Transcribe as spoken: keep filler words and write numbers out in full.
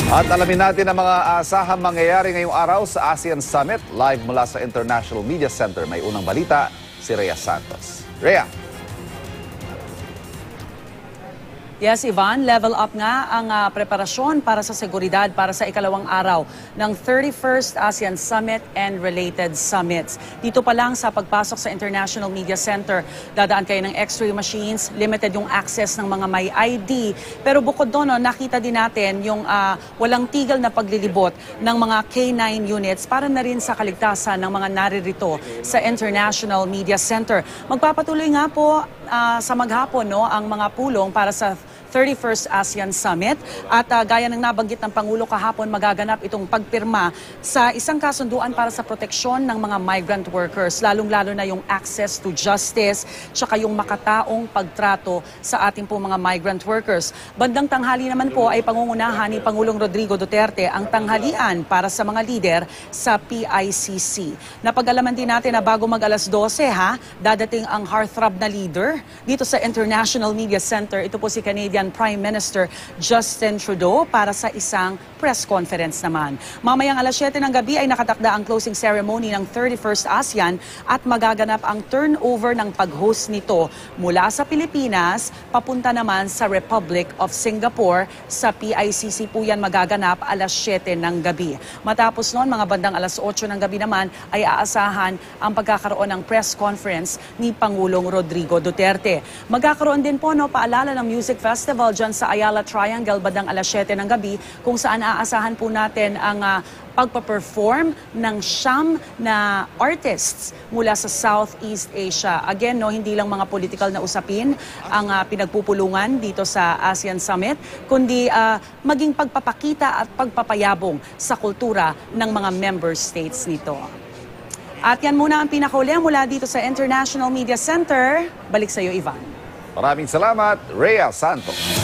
At alamin natin ang mga asahang mangyayari ngayong araw sa ASEAN Summit. Live mula sa International Media Center. May unang balita, si Rhea Santos. Rhea. Yes, Ivan, level up nga ang uh, preparasyon para sa seguridad para sa ikalawang araw ng thirty-first ASEAN Summit and related summits. Dito pa lang sa pagpasok sa International Media Center, dadaan kayo ng x-ray machines, limited yung access ng mga may I D. Pero bukod doon, no, nakita din natin yung uh, walang tigil na paglilibot ng mga K nine units para na rin sa kaligtasan ng mga naririto sa International Media Center. Magpapatuloy nga po uh, sa maghapon no, ang mga pulong para sa thirty-first ASEAN Summit at uh, gaya ng nabanggit ng Pangulo kahapon, magaganap itong pagpirma sa isang kasunduan para sa proteksyon ng mga migrant workers, lalong-lalo na yung access to justice tsaka yung makataong pagtrato sa ating po mga migrant workers. Bandang tanghali naman po ay pangungunahan ni Pangulong Rodrigo Duterte ang tanghalian para sa mga lider sa P I C C. Napag-alaman din natin na bago mag alas dose ha, dadating ang heartthrob na leader dito sa International Media Center. Ito po si Canadian Prime Minister Justin Trudeau para sa isang press conference naman. Mamayang alas siyete ng gabi ay nakatakda ang closing ceremony ng thirty-first ASEAN at magaganap ang turnover ng pag-host nito mula sa Pilipinas papunta naman sa Republic of Singapore. Sa P I C C po yan magaganap alas siyete ng gabi. Matapos noon, mga bandang alas otso ng gabi naman ay aasahan ang pagkakaroon ng press conference ni Pangulong Rodrigo Duterte. Magkakaroon din po no, paalala ng Music Festival Festival dyan sa Ayala Triangle bandang alas siyete ng gabi kung saan aasahan po natin ang uh, pagpa-perform ng siyam na artists mula sa Southeast Asia. Again, no, hindi lang mga political na usapin ang uh, pinagpupulungan dito sa ASEAN Summit, kundi uh, maging pagpapakita at pagpapayabong sa kultura ng mga member states nito. At yan muna ang pinakauli mula dito sa International Media Center. Balik sa iyo, Ivan. Maraming salamat, Rhea Santos.